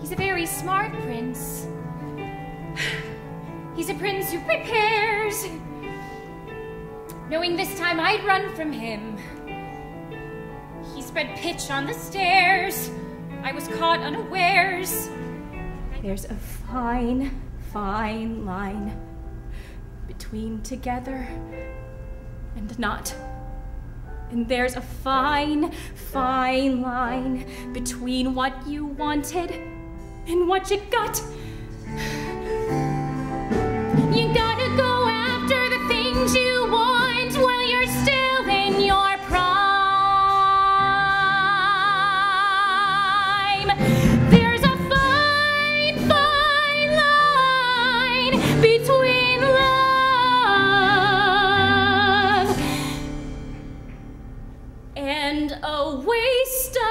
He's a very smart prince. He's a prince who prepares, knowing this time I'd run from him. He spread pitch on the stairs. I was caught unawares. There's a fine, fine line between together and not. And there's a fine, fine line between what you wanted and what you got. You gotta go after the things you want while you're still in your prime. There's a fine, fine line between love and a waste